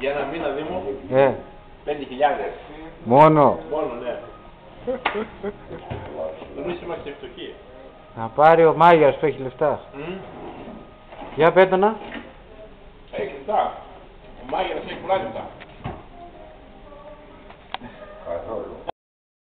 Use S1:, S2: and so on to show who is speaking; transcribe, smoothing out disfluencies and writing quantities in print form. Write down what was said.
S1: Για ένα μήνα Δήμο. 5.000.
S2: Μόνο.
S1: Μόνο, ναι. Εμείς είμαστε φτωχοί.
S2: Να πάρει ο Μάγιας που έχει λεφτά. Για πέτωνα.
S1: Έχει λεφτά. Ο Μάγειρας έχει πολλά λεφτά.